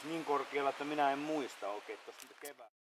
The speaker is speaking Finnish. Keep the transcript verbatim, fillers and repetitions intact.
siis niin korkealla, että minä en muista oikein tuosta kevään.